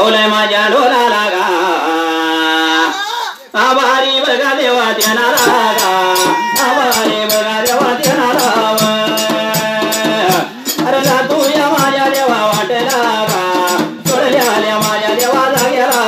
पावलंय माझ्या ढोलाला गा आभारी बघा देवा त्यांना रागा आभारी बघा देवा त्यांना राव अरे जातो या माझ्या देवा वाटेला गा सोडल्या आल्या माझ्या देवा जागेला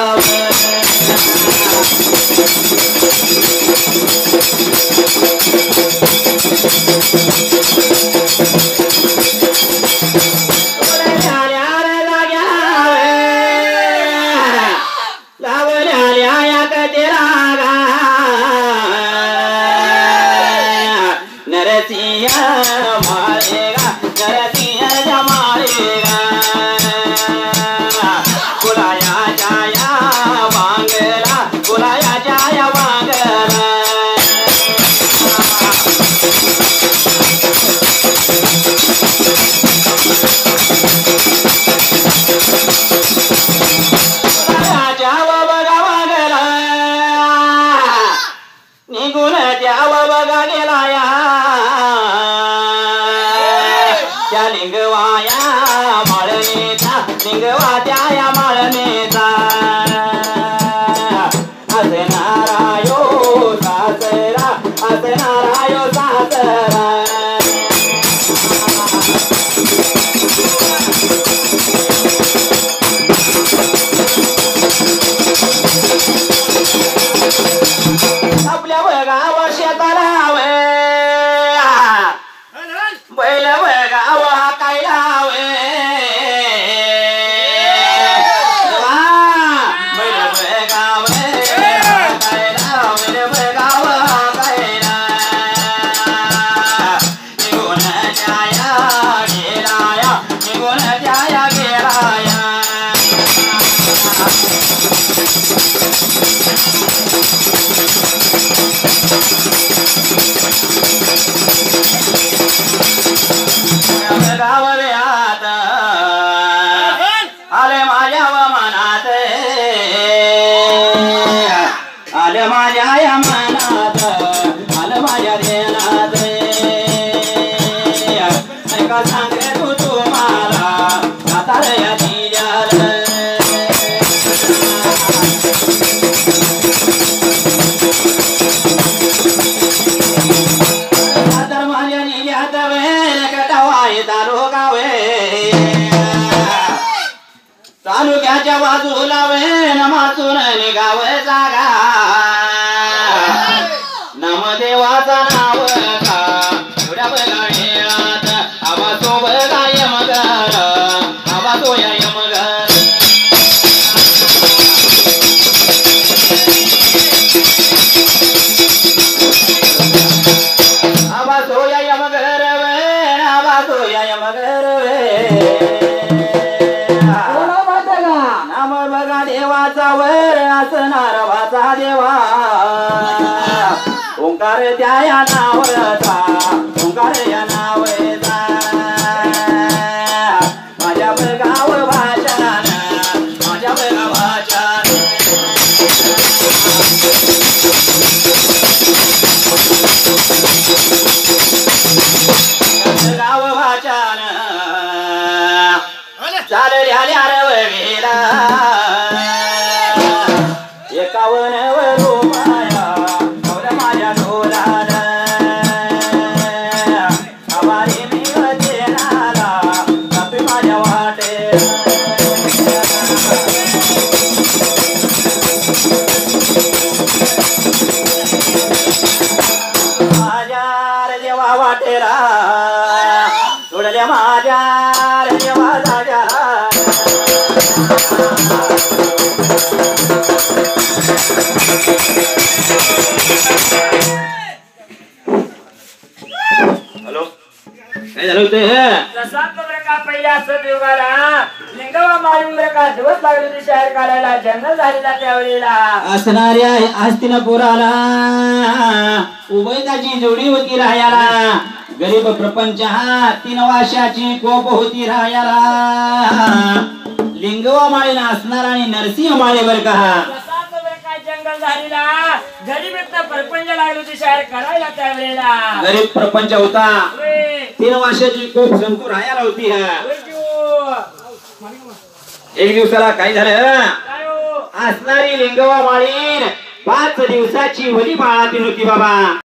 तालुक्याच्या बाजूला नामातून निघाव जागा नामदेवाचा नाव का थोड्या बघाण्यात आवाजो बघाय मगर आवाजो या मगर आवाजो या मगर आवाजो या मगर देवाचा वर असणार वाचा देवा ओंकार त्या नावचा ओंकार या नावचा माझ्या बगाव भाषण माझ्या बगाव भाषण गाव भाषण चालल्या रवेला एकावन रुपया ठेवलं माझ्या ढोलाला आभारी मी देणारा जातोय माझ्या वाटे माझ्या देवा वाटेला सोडल्या माझ्या देवा जाग्याला हॅलो काय झालं होते का पहिल्या सतयुगाला लिंगवा मारून का दिवस लागले होते शहर काढायला जंगल झालेला त्यावेळेला असणाऱ्या हस्तिनापुराला उभयताची जोडी होती राहायला गरीब प्रपंच हा 3 वर्षाची कोप होती राहायला लिंगवा माळीला असणार आणि नरसिंह माळे बर का जंगल झालेला गरीब प्रपंच लागले होते शहर काढायला त्यावेळेला गरीब प्रपंच होता 3 वर्षाची कोप संतू राहायला होती एक दिवसाला काय झालं काय हो असणारी लिंगवा माळीन 5 दिवसाची होली बाळातील होती बाबा